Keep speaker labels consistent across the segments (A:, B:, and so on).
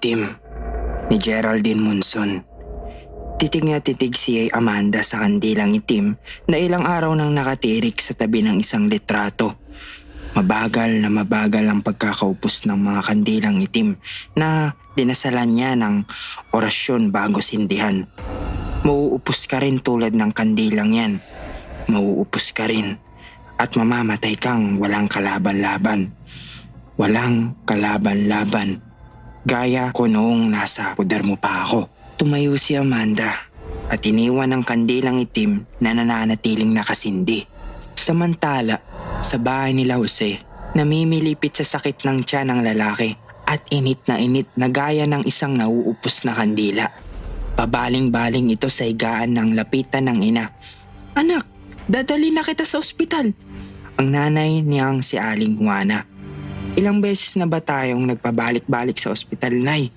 A: Itim ni Geraldine Munson. Titig na titig si Amanda sa kandilang itim na ilang araw nang nakatirik sa tabi ng isang litrato. Mabagal na mabagal ang pagkakaupos ng mga kandilang itim na dinasalan niya ng orasyon bago sindihan. Mauupos ka rin tulad ng kandilang yan. Mauupos ka rin at mamamatay kang walang kalaban-laban. Walang kalaban-laban. Gaya ko noong nasa pudar mo pa ako. Tumayo si Amanda at iniwan ang kandilang itim na nananatiling nakasindi. Samantala, sa bahay nila Jose, namimilipit sa sakit ng tiyan ng lalaki at init na gaya ng isang nauupos na kandila. Pabaling-baling ito sa higaan ng lapitan ng ina. "Anak, dadali na kita sa ospital." Ang nanay niyang si Aling Juana. "Ilang beses na ba tayong nagpabalik-balik sa ospital, Nay?"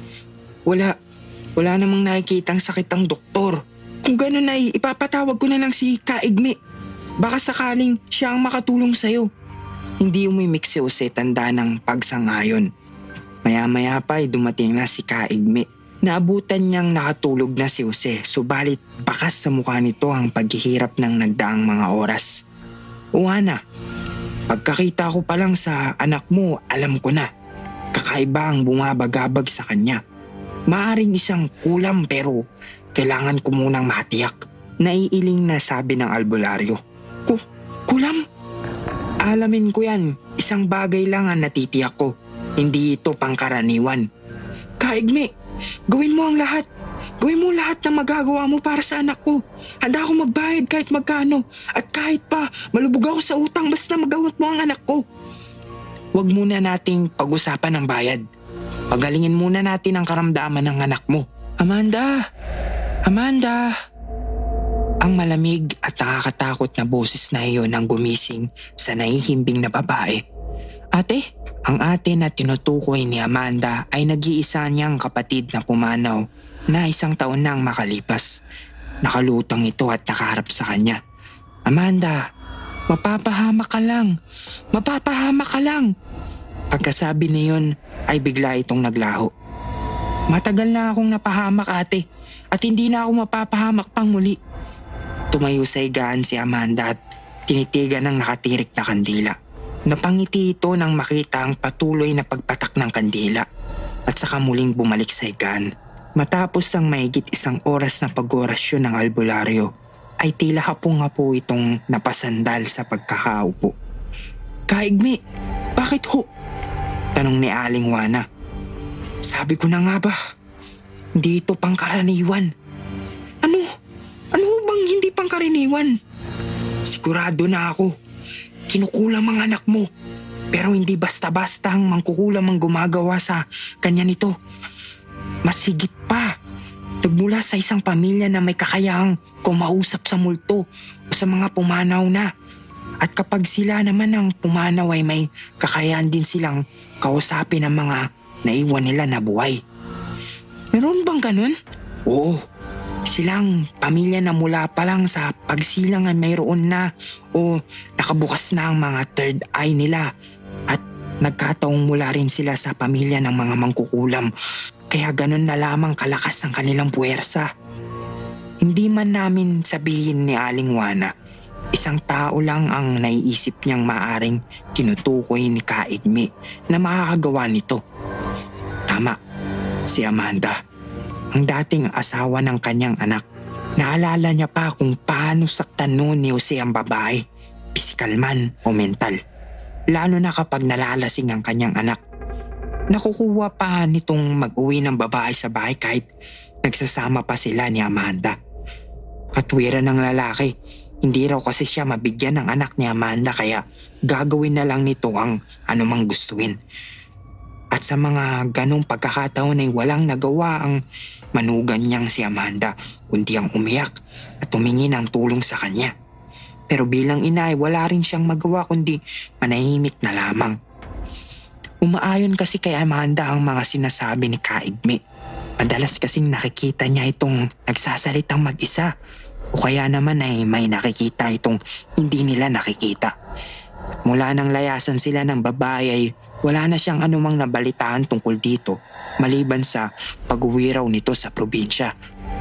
A: Wala namang nakikitang sakit ang doktor. "Kung gano'n, Nay, ipapatawag ko na lang si Kaigme. Baka sakaling siya ang makatulong sa'yo." Hindi umimik si Jose, tanda ng pagsangayon. Maya-maya pa ay dumating na si Kaigme. Naabutan niyang nakatulog na si Jose, subalit bakas sa mukha nito ang paghihirap ng nagdaang mga oras. "Juana, pagkakita ko pa lang sa anak mo, alam ko na. Kakaiba ang bumabagabag sa kanya. Maaring isang kulam pero kailangan ko munang matiyak." Naiiling na sabi ng albularyo. Kulam? Alamin ko yan. Isang bagay lang ang natitiyak ko. Hindi ito pangkaraniwan." "Kaigme, gawin mo ang lahat. Gawin mo lahat na magagawa mo para sa anak ko. Handa ako magbayad kahit magkano. At kahit pa malubog ako sa utang basta magawat mo ang anak ko." "Huwag muna nating pag-usapan ang bayad. Pagalingin muna natin ang karamdaman ng anak mo." Amanda! Ang malamig at nakakatakot na boses na iyon ang gumising sa nahihimbing na babae. "Ate?" Ang ate na tinutukoy ni Amanda ay nag-iisa niyang kapatid na pumanaw na 1 taon nang makalipas. Nakalutang ito at nakaharap sa kanya. "Amanda, mapapahamak ka lang. Mapapahamak ka lang." Pagkasabi niyon ay bigla itong naglaho. "Matagal na akong napahamak, ate, at hindi na ako mapapahamak pang muli." Tumayo sa higaan si Amanda at tinitigan ng nakatirik na kandila. Napangiti ito nang makita ang patuloy na pagpatak ng kandila at saka muling bumalik sa higaan. Matapos ang mahigit 1 oras na pag-orasyon ng albularyo, ay tila hapong-hapo itong napasandal sa pagkakaupo. "Kaigme, bakit ho?" tanong ni Aling Juana. "Sabi ko na nga ba, hindi ito pangkaraniwan." Ano bang hindi pangkaraniwan? "Sigurado na ako. Kinukulam ang anak mo. Pero hindi basta-basta ang mangkukulam ang gumagawa sa kanya nito. Mas higit pa. Nagmula sa isang pamilya na may kakayahang kumausap sa multo o sa mga pumanaw na. At kapag sila naman ang pumanaw ay may kakayahan din silang kausapin ang mga naiwan nila na buhay." "Meron bang ganun?" "Oo. Silang pamilya na mula pa lang sa pagsilang ay mayroon na o nakabukas na ang mga third eye nila at nagkataong mula rin sila sa pamilya ng mga mangkukulam kaya ganun na lamang kalakas ang kanilang puwersa." Hindi man namin sabihin ni Aling Juana, 1 tao lang ang naiisip niyang maaring tinutukoy ni Kaigme na makakagawa nito. Tama, si Amanda. Ang dating asawa ng kanyang anak. Naalala niya pa kung paano saktan noon ni Jose ang babae, pisikal man o mental. Lalo na kapag nalalasing ang kanyang anak. Nakukuha pa nitong mag-uwi ng babae sa bahay kahit nagsasama pa sila ni Amanda. Katwiran ng lalaki, hindi raw kasi siya mabigyan ng anak ni Amanda kaya gagawin na lang nito ang anumang gustuin. At sa mga ganong pagkakataon ay walang nagawa ang manugan niyang si Amanda kundi ang umiyak at humingi ng tulong sa kanya. Pero bilang ina ay wala rin siyang magawa kundi manahimik na lamang. Umaayon kasi kay Amanda ang mga sinasabi ni Kaigme. Madalas kasing nakikita niya itong nagsasalitang mag-isa o kaya naman ay may nakikita itong hindi nila nakikita. Mula nang layasan sila ng babae ay wala na siyang anumang nabalitaan tungkol dito maliban sa pag-uwi raw nito sa probinsya.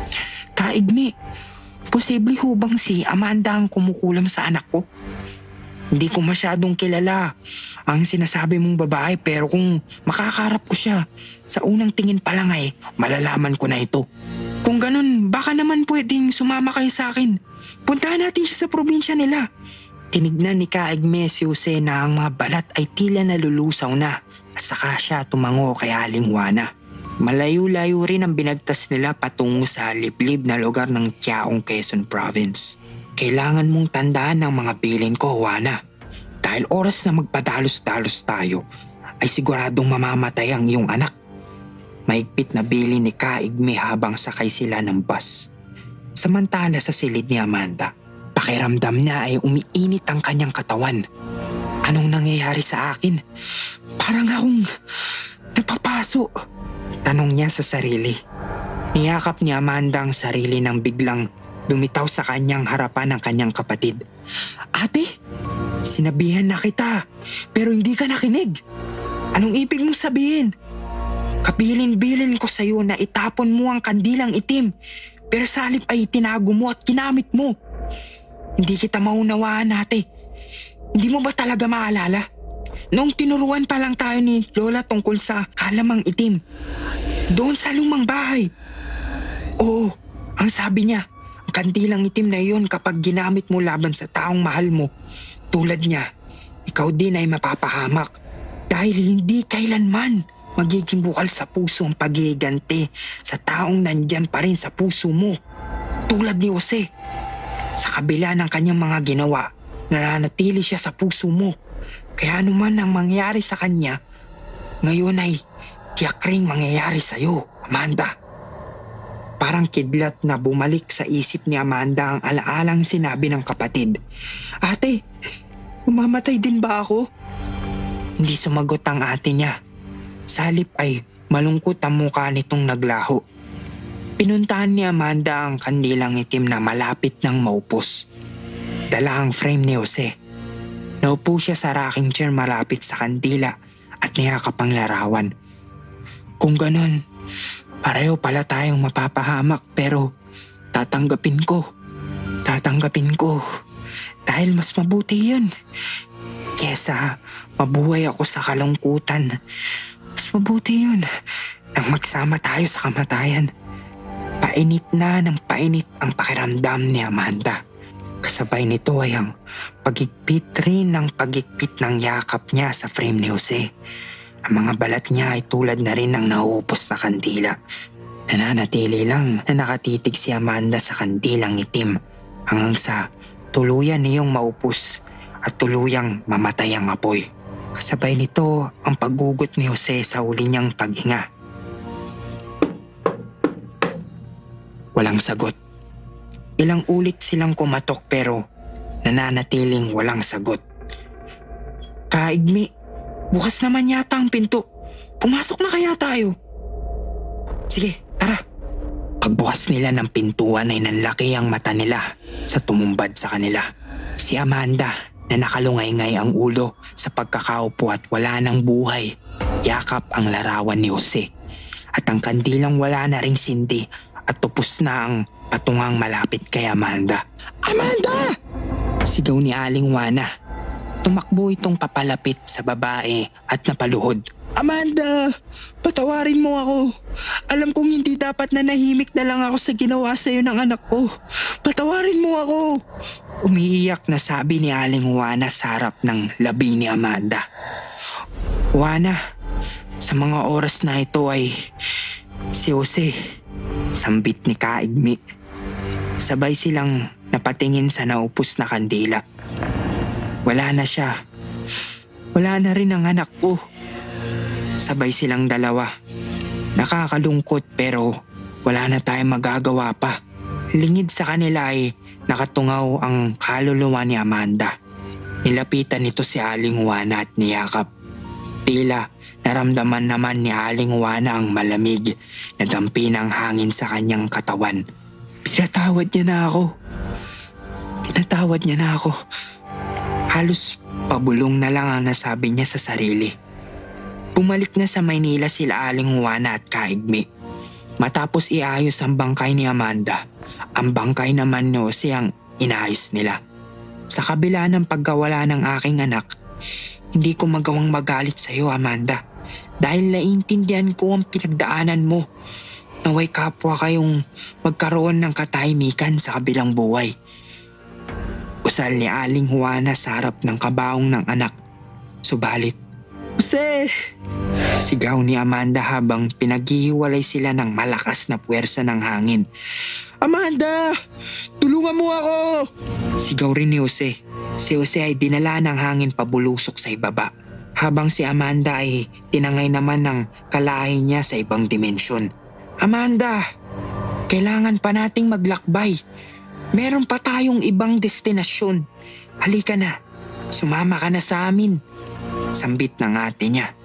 A: Kaigmi, posible ho bang si Amanda ang kumukulam sa anak ko? Hindi ko masyadong kilala ang sinasabi mong babae, pero kung makakarap ko siya, sa unang tingin pa lang ay malalaman ko na ito. Kung ganun, baka naman pwedeng sumama kayo sa akin. Puntahan natin siya sa probinsya nila. Tinignan ni Kaigme si Jose na ang mga balat ay tila nalulusaw na at saka siya tumango kay Aling Juana. Malayo-layo rin ang binagtas nila patungo sa liblib na lugar ng Tiaong, Quezon Province. Kailangan mong tandaan ang mga bilin ko, Juana. Dahil oras na magpadalos-dalos tayo, ay siguradong mamamatay ang iyong anak. Maigpit na bilin ni Kaigme habang sakay sila ng bus. Samantala sa silid ni Amanda, pakiramdam niya ay umiinit ang kanyang katawan. Anong nangyayari sa akin? Parang akong napapaso. Tanong niya sa sarili. Niyakap ni Amanda ang sarili nang biglang lumitaw sa kanyang harapan ang kanyang kapatid. Ate, sinabihan na kita, pero hindi ka nakinig. Anong ibig mong sabihin? Kabilin-bilin ko sa iyo na itapon mo ang kandilang itim, pero sa halip ay tinago mo at ginamit mo. Hindi kita maunawaan, ate. Hindi mo ba talaga maalala? Noong tinuruan pa lang tayo ni Lola tungkol sa kalamang itim, doon sa lumang bahay. Oo, ang sabi niya, kandilang itim na iyon kapag ginamit mo laban sa taong mahal mo, tulad niya, ikaw din ay mapapahamak dahil hindi kailanman magiging bukal sa puso ang paghiganti sa taong nandyan pa rin sa puso mo. Tulad ni Jose, sa kabila ng kanyang mga ginawa, nananatili siya sa puso mo. Kaya anuman ang mangyari sa kanya, ngayon ay tiyak ring mangyayari sa iyo, Amanda. Parang kidlat na bumalik sa isip ni Amanda ang alaalang sinabi ng kapatid. Ate, mamamatay din ba ako? Hindi sumagot ang ate niya. Sa halip ay malungkot ang mukha nitong naglaho. Pinuntahan ni Amanda ang kandilang itim na malapit ng maupos. Dala ang frame ni Jose. Naupo siya sa rocking chair malapit sa kandila at niyakap ang larawan. Kung ganon, pareho pala tayong mapapahamak, pero tatanggapin ko. Dahil mas mabuti yun. Kesa mabuhay ako sa kalungkutan. Mas mabuti yun nang magsama tayo sa kamatayan. Painit na ng painit ang pakiramdam ni Amanda. Kasabay nito ay ang pagigpit rin ng pagigpit ng yakap niya sa frame ni Jose. Ang mga balat niya ay tulad na rin ng nauupos na kandila. Nananatili lang na nakatitig si Amanda sa kandilang itim hanggang sa tuluyan niyong maupos at tuluyang mamatay ang apoy. Kasabay nito ang paggugot ni Jose sa huli niyang paghinga. Walang sagot. Ilang ulit silang kumatok pero nananatiling walang sagot. Kaigmi, bukas naman yata ang pinto. Pumasok na kaya tayo? Sige, tara. Pagbukas nila ng pintuan ay nanlaki ang mata nila sa tumumbad sa kanila. Si Amanda na nakalungay-ngay ang ulo sa pagkakaupo at wala ng buhay. Yakap ang larawan ni Jose. At ang kandilang wala na ring sindi at tupos na ang patungang malapit kay Amanda. Amanda! Sigaw ni Aling Juana. Tumakbo itong papalapit sa babae at napaluhod. Amanda! Patawarin mo ako. Alam kong hindi dapat na nahimik na lang ako sa ginawa sa iyo ng anak ko. Patawarin mo ako. Umiiyak na sabi ni Aling Juana sa harap ng labi ni Amanda. Juana, sa mga oras na ito ay si Jose, sambit ni Kaigmi. Sabay silang napatingin sa naupos na kandila. Wala na siya. Wala na rin ang anak ko. Sabay silang dalawa. Nakakalungkot pero wala na tayong magagawa pa. Lingid sa kanila ay nakatungaw ang kaluluwa ni Amanda. Nilapitan nito si Aling Juana at niyakap. Tila naramdaman naman ni Aling Juana ang malamig na dampi ng hangin sa kanyang katawan. Pinatawad niya na ako. Halos pabulong na lang ang nasabi niya sa sarili. Bumalik na sa Maynila sila Aling Juana at Kaigme. Matapos iayos ang bangkay ni Amanda, ang bangkay naman ni Jose ang inayos nila. Sa kabila ng pagkawala ng aking anak, hindi ko magawang magalit sa iyo, Amanda, dahil naiintindihan ko ang pinagdaanan mo. Naway kapwa kayong magkaroon ng katahimikan sa kabilang buhay. Usal ni Aling Juana sa harap ng kabaong ng anak. Subalit, Jose! Sigaw ni Amanda habang pinaghihiwalay sila ng malakas na puwersa ng hangin. Amanda! Tulungan mo ako! Sigaw rin ni Jose. Si Jose ay dinala ng hangin pabulusok sa ibaba, habang si Amanda ay tinangay naman ng kalahi niya sa ibang dimensyon. Amanda! Kailangan pa nating maglakbay. Meron pa tayong ibang destinasyon. Halika na, sumama ka na sa amin. Sambit ng ate niya.